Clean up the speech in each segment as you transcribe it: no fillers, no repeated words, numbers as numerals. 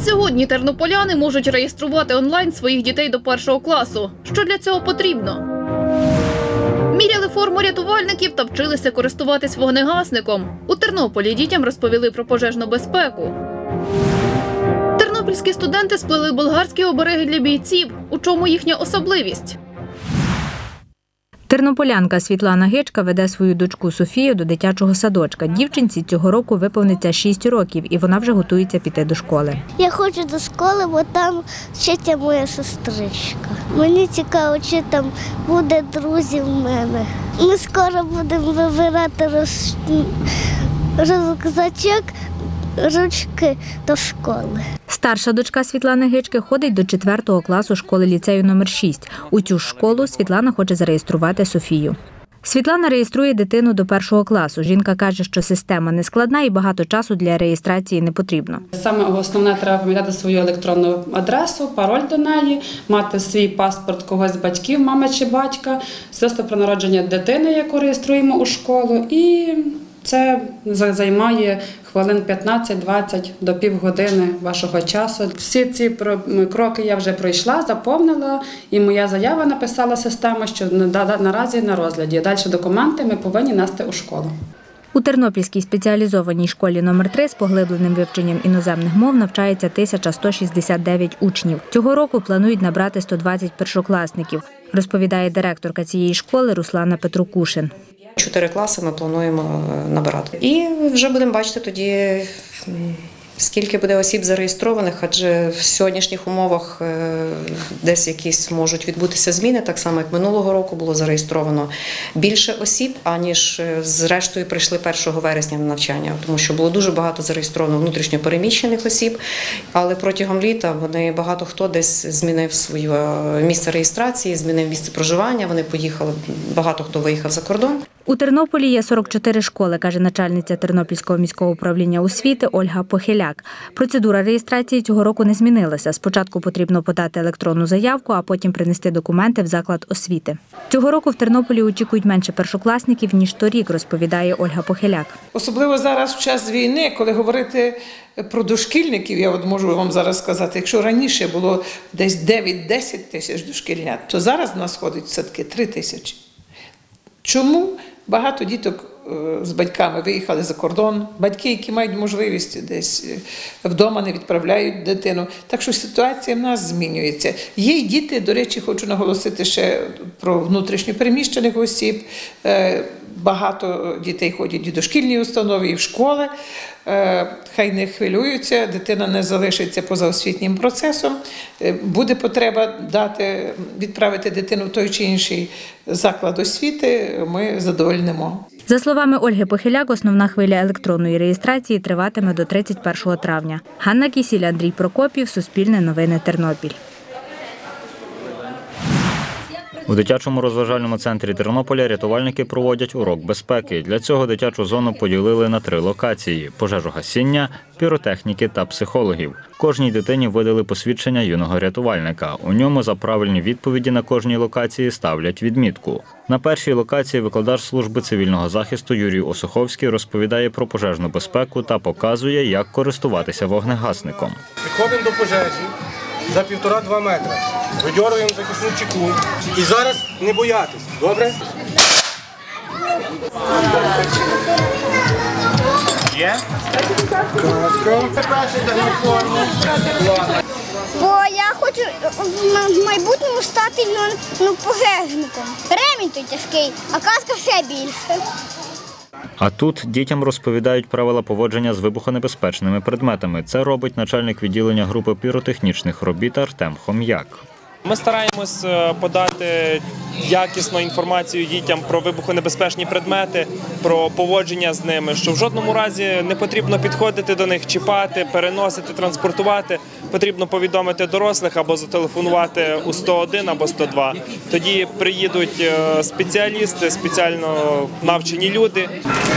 Сьогодні тернополяни можуть реєструвати онлайн своїх дітей до 1 класу. Що для цього потрібно? Міряли форму рятувальників та вчилися користуватись вогнегасником. У Тернополі дітям розповіли про пожежну безпеку. Тернопільські студенти сплели болгарські обереги для бійців. У чому їхня особливість? Тернополянка Світлана Гичка веде свою дочку Софію до дитячого садочка. Дівчинці цього року виповниться 6 років, і вона вже готується піти до школи. Я ходжу до школи, бо там вчиться моя сестричка. Мені цікаво, чи там буде друзі в мене. Ми скоро будемо вибирати рюкзачок, ручки до школи. Старша дочка Світлани Гички ходить до 4 класу школи-ліцею номер 6. У цю ж школу Світлана хоче зареєструвати Софію. Світлана реєструє дитину до 1 класу. Жінка каже, що система не складна і багато часу для реєстрації не потрібно. Саме основне, треба пам'ятати свою електронну адресу, пароль до неї, мати свій паспорт когось з батьків, мами чи батька, свідоцтво про народження дитини, яку реєструємо у школу, і це займає хвилин 15-20 до півгодини вашого часу. Всі ці кроки я вже пройшла, заповнила, і моя заява написала система, що наразі на розгляді. Далі документи ми повинні нести у школу. У Тернопільській спеціалізованій школі номер 3 з поглибленим вивченням іноземних мов навчається 1169 учнів. Цього року планують набрати 120 першокласників, розповідає директорка цієї школи Руслана Петрокушин. 4 класи ми плануємо набирати. І вже будемо бачити тоді, скільки буде осіб зареєстрованих, адже в сьогоднішніх умовах десь якісь можуть відбутися зміни, так само як минулого року було зареєстровано більше осіб, аніж зрештою прийшли 1 вересня на навчання, тому що було дуже багато зареєстровано внутрішньо переміщених осіб, але протягом літа багато хто десь змінив своє місце реєстрації, змінив місце проживання, вони поїхали, багато хто виїхав за кордон. У Тернополі є 44 школи, каже начальниця Тернопільського міського управління освіти Ольга Похиляк. Процедура реєстрації цього року не змінилася. Спочатку потрібно подати електронну заявку, а потім принести документи в заклад освіти. Цього року в Тернополі очікують менше першокласників, ніж торік, розповідає Ольга Похиляк. Особливо зараз в час війни, коли говорити про дошкільників, я можу вам зараз сказати, якщо раніше було десь 9-10 тисяч дошкільнят, то зараз в нас ходить все-таки 3 тисячі. Чому? Багато діток з батьками виїхали за кордон, батьки, які мають можливість десь вдома не відправляють дитину. Так що ситуація в нас змінюється. Є й діти, до речі, хочу наголосити ще про внутрішньо переміщених осіб. Багато дітей ходять і в дошкільні установи, і в школи. Хай не хвилюються, дитина не залишиться поза освітнім процесом. Буде потреба відправити дитину в той чи інший заклад освіти, ми задовольнимо. За словами Ольги Похиляк, основна хвиля електронної реєстрації триватиме до 31 травня. Ганна Кісіль, Андрій Прокопів, Суспільне новини, Тернопіль. У дитячому розважальному центрі Тернополя рятувальники проводять урок безпеки. Для цього дитячу зону поділили на 3 локації – пожежогасіння, піротехніки та психологів. Кожній дитині видали посвідчення юного рятувальника. У ньому за правильні відповіді на кожній локації ставлять відмітку. На першій локації викладач служби цивільного захисту Юрій Осуховський розповідає про пожежну безпеку та показує, як користуватися вогнегасником. Підходимо до пожежі за 1,5-2 метри. Видьорюємо захисну чеку. І зараз не боятись. Добре? Є? Бо я хочу в майбутньому стати пожежником. Ремінь той тяжкий, а каска ще більше. А тут дітям розповідають правила поводження з вибухонебезпечними предметами. Це робить начальник відділення групи піротехнічних робіт Артем Хом'як. Ми стараємось подати якісну інформацію дітям про вибухонебезпечні предмети, про поводження з ними, що в жодному разі не потрібно підходити до них, чіпати, переносити, транспортувати. Потрібно повідомити дорослих або зателефонувати у 101 або 102. Тоді приїдуть спеціалісти, спеціально навчені люди.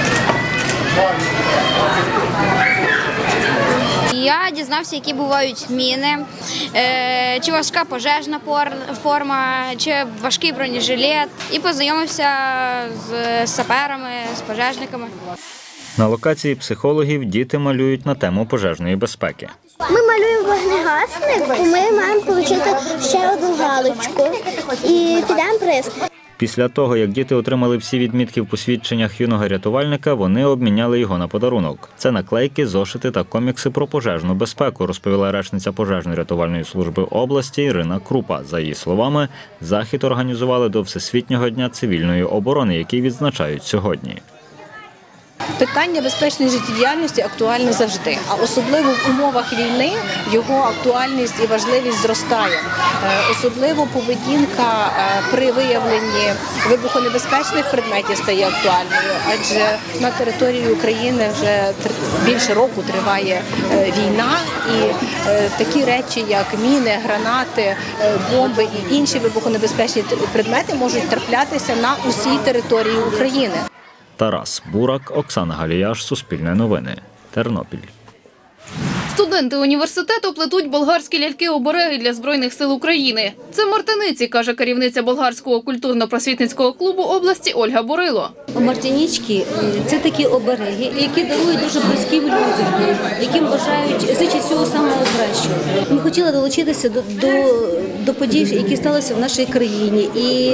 Я дізнався, які бувають міни, чи важка пожежна форма, чи важкий бронежилет. І познайомився з саперами, з пожежниками. На локації психологів діти малюють на тему пожежної безпеки. Ми малюємо вогнегасник, і ми маємо отримати ще одну галочку і підемо приз. Після того, як діти отримали всі відмітки в посвідченнях юного рятувальника, вони обміняли його на подарунок. Це наклейки, зошити та комікси про пожежну безпеку, розповіла речниця пожежно-рятувальної служби області Ірина Крупа. За її словами, захід організували до Всесвітнього дня цивільної оборони, який відзначають сьогодні. Питання безпечної життєдіяльності актуальне завжди, а особливо в умовах війни його актуальність і важливість зростає. Особливо поведінка при виявленні вибухонебезпечних предметів стає актуальною, адже на території України вже більше року триває війна, і такі речі, як міни, гранати, бомби і інші вибухонебезпечні предмети можуть траплятися на усій території України. Тарас Бурак, Оксана Галіяш, Суспільне новини, Тернопіль. Студенти університету плетуть болгарські ляльки-обереги для Збройних сил України. Це мартиниці, каже керівниця болгарського культурно-просвітницького клубу області Ольга Борило. Мартинички – це такі обереги, які дарують дуже близьким людям, яким бажають зичать всього самого кращого. Ми хотіли долучитися до подій, які сталися в нашій країні. І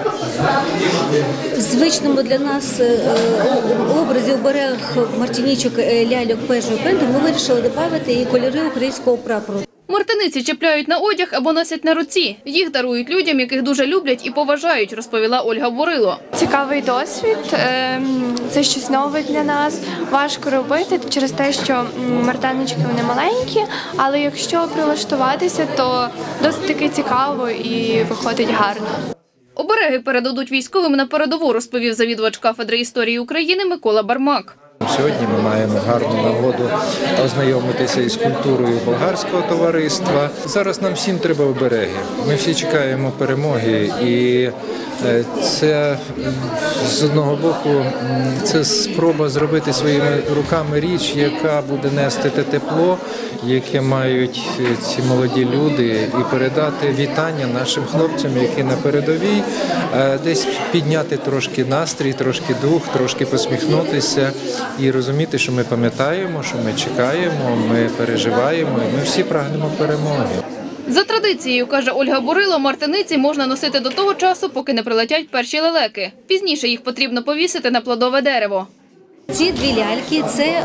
в звичному для нас образі оберег мартиничок, ляльок, пежу, пенду ми вирішили додати і кольори українського прапору. Мартиниці чіпляють на одяг або носять на руці. Їх дарують людям, яких дуже люблять і поважають, розповіла Ольга Борило. Цікавий досвід, це щось нове для нас. Важко робити через те, що мартинички вони маленькі, але якщо прилаштуватися, то досить таки цікаво і виходить гарно. Обереги передадуть військовим на передову, розповів завідувач кафедри історії України Микола Бармак. Сьогодні ми маємо гарну нагоду ознайомитися із культурою болгарського товариства. Зараз нам всім треба обереги. Ми всі чекаємо перемоги, і це з одного боку це спроба зробити своїми руками річ, яка буде нести те тепло, яке мають ці молоді люди, і передати вітання нашим хлопцям, які на передовій, десь підняти трошки настрій, трошки дух, трошки посміхнутися і розуміти, що ми пам'ятаємо, що ми чекаємо, ми переживаємо, і ми всі прагнемо перемоги. За традицією, каже Ольга Борило, мартиниці можна носити до того часу, поки не прилетять перші лелеки. Пізніше їх потрібно повісити на плодове дерево. Ці дві ляльки – це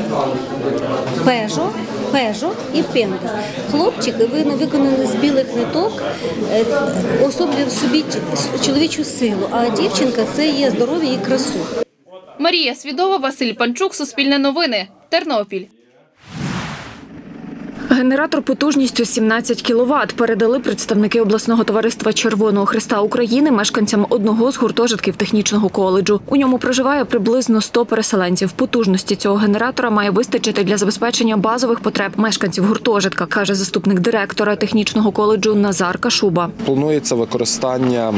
пежо і пенда. Хлопчики виконані з білих ниток, особлює в собі чоловічу силу, а дівчинка – це є здоров'я і красу. Марія Свідова, Василь Панчук, Суспільне новини, Тернопіль. Генератор потужністю 17 кВт передали представники обласного товариства Червоного Хреста України мешканцям одного з гуртожитків технічного коледжу. У ньому проживає приблизно 100 переселенців. Потужності цього генератора має вистачити для забезпечення базових потреб мешканців гуртожитка, каже заступник директора технічного коледжу Назар Кашуба. Планується використання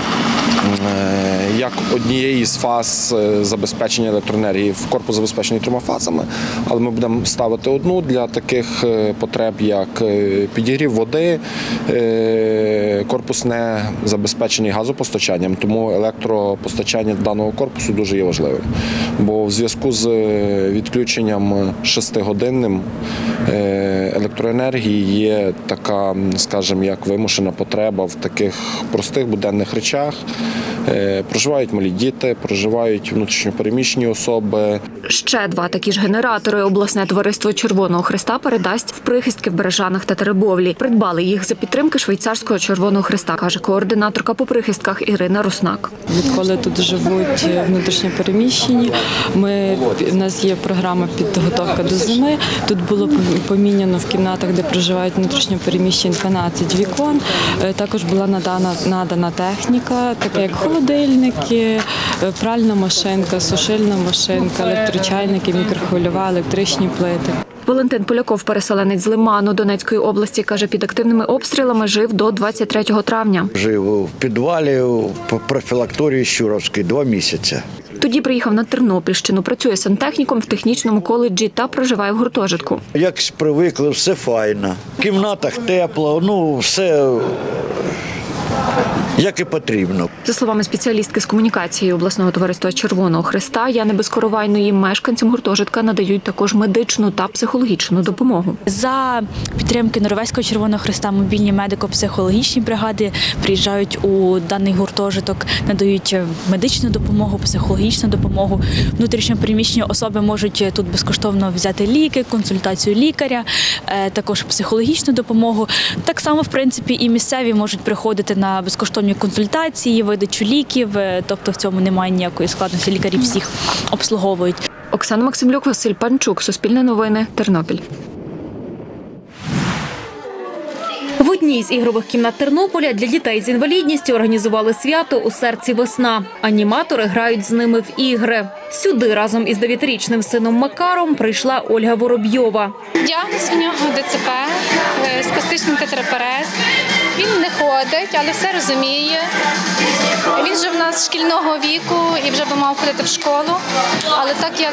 як однієї з фаз забезпечення електроенергії в корпус забезпечений 3 фазами, але ми будемо ставити одну для таких потреб, як підігрів води, корпус не забезпечений газопостачанням, тому електропостачання даного корпусу дуже є важливим. Бо в зв'язку з відключенням 6-годинним електроенергії є така, скажімо, як вимушена потреба в таких простих буденних речах. Проживають малі діти, проживають внутрішньопереміщені особи. Ще 2 такі ж генератори обласне товариство Червоного Хреста передасть в Прихистки в Бережанах та Теребовлі. Придбали їх за підтримки швейцарського Червоного Хреста, каже координаторка по Прихистках Ірина Руснак. Відколи тут живуть внутрішньопереміщені, у нас є програма підготовка до зими. Тут було поміняно в кімнатах, де проживають внутрішньопереміщені, 12 вікон. Також була надана техніка, така як холодильники, пральна машинка, сушильна машинка, електрочайники, мікрохвильова, електричні плити. Валентин Поляков, переселенець з Лиману Донецької області, каже, під активними обстрілами жив до 23 травня. Жив в підвалі, в профілакторії Щуровській 2 місяці. Тоді приїхав на Тернопільщину, працює сантехніком в технічному коледжі та проживає в гуртожитку. Якось привикли, все файно. В кімнатах тепло, все як і потрібно. За словами спеціалістки з комунікації обласного товариства Червоного Хреста Яни Безкоровайної, мешканцям гуртожитка надають також медичну та психологічну допомогу. За підтримки Норвезького Червоного Хреста мобільні медико-психологічні бригади приїжджають у даний гуртожиток, надають медичну допомогу, психологічну допомогу. Внутрішньо переміщені особи можуть тут безкоштовно взяти ліки, консультацію лікаря, також психологічну допомогу. Так само, в принципі, і місцеві можуть приходити на безкоштовні консультації, видачу ліків, тобто в цьому немає ніякої складності, лікарі всіх обслуговують. Оксана Максимлюк, Василь Панчук, Суспільне новини, Тернопіль. В одній з ігрових кімнат Тернополя для дітей з інвалідністю організували свято «У серці весна». Аніматори грають з ними в ігри. Сюди разом із 9-річним сином Макаром прийшла Ольга Воробйова. Діагноз у нього ДЦП, спастичний тетрапарез. Він не ходить, але все розуміє. Він вже в нас шкільного віку і вже би мав ходити в школу. Але так як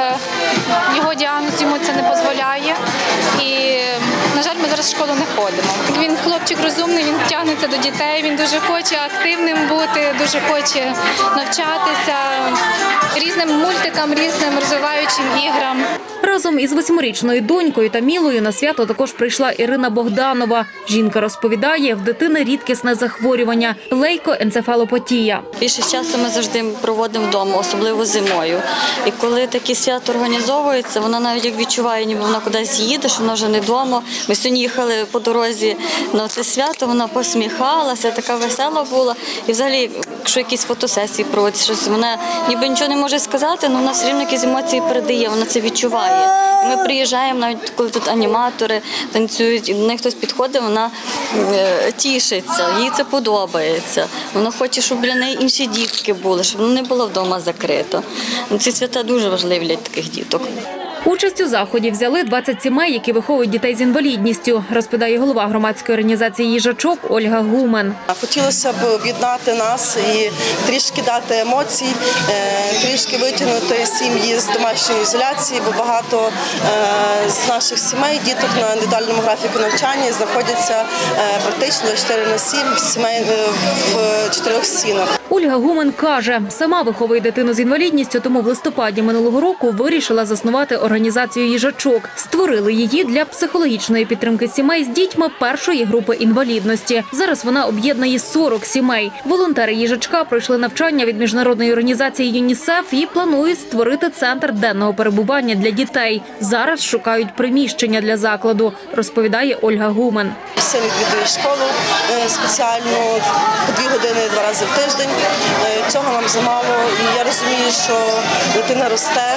його діагноз йому це не дозволяє, і, на жаль, ми зараз в школу не ходимо. Він хлопчик розумний, він тягнеться до дітей, він дуже хоче активним бути, дуже хоче навчатися різним мультикам, різним розвиваючим іграм. Разом із 8-річною донькою та Мілою на свято також прийшла Ірина Богданова. Жінка розповідає, в дитини рідкісне захворювання – лейкоенцефалопатія. Більшість часу ми завжди проводимо вдома, особливо зимою. І коли такі свято організовуються, вона навіть як відчуває, ніби вона кудись їде, що вона вже не вдома. Ми сьогодні їхали по дорозі на це свято, вона посміхалася, така весела була. І взагалі, якщо якісь фотосесії проводять, щось, вона ніби нічого не може сказати, але вона все рівно якісь емоції передає, вона це відчуває. І ми приїжджаємо, навіть коли тут аніматори танцюють, і до неї хтось підходить, вона тішиться, їй це подобається. Вона хоче, щоб для неї інші дітки були, щоб вона не була вдома закрита. Ці свята дуже важливі для таких діток. Участь у заході взяли 20 сімей, які виховують дітей з інвалідністю, розповідає голова громадської організації «Їжачок» Ольга Гумен. Хотілося б об'єднати нас і трішки дати емоцій, трішки витягнути сім'ї з домашньої ізоляції, бо багато з наших сімей, діток на індивідуальному графіку навчання знаходяться практично 24/7 сімей в 4 стінах. Ольга Гумен каже, сама виховує дитину з інвалідністю, тому в листопаді минулого року вирішила заснувати організацію «Їжачок». Створили її для психологічної підтримки сімей з дітьми першої групи інвалідності. Зараз вона об'єднує 40 сімей. Волонтери «Їжачка» пройшли навчання від міжнародної організації ЮНІСЕФ і планують створити центр денного перебування для дітей. Зараз шукають приміщення для закладу, розповідає Ольга Гумен. Син відвідує школу спеціальну по 2 години 2 рази в тиждень. Цього нам замало. І я розумію, що дитина росте.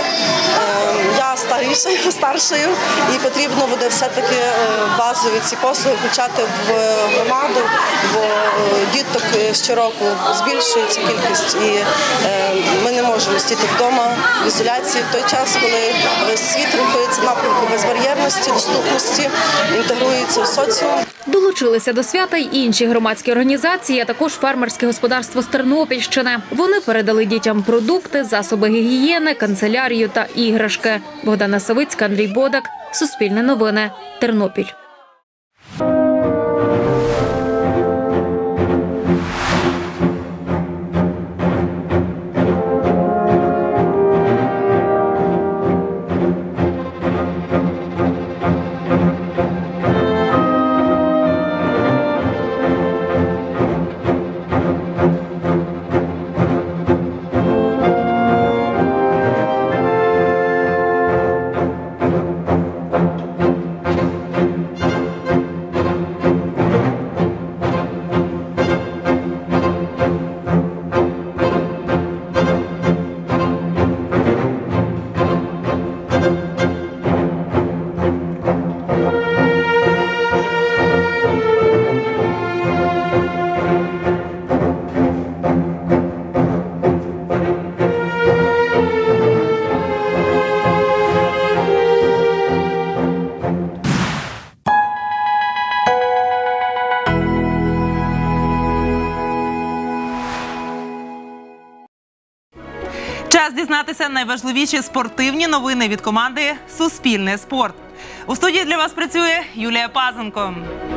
Я старшою, і потрібно буде все-таки базові ці послуги включати в громаду, бо діток щороку збільшується кількість, і ми не можемо сидіти вдома в ізоляції в той час, коли весь світ рухається в напрямку безбар'єрності, доступності, інтегрується в соціум. Долучилися до свята й інші громадські організації, а також фермерське господарство з Тернопільщини. Вони передали дітям продукти, засоби гігієни, канцелярію та іграшки. Богдана Савицька, Андрій Бодак, Суспільне новини, Тернопіль. Час дізнатися найважливіші спортивні новини від команди «Суспільне спорт». У студії для вас працює Юлія Пазенко.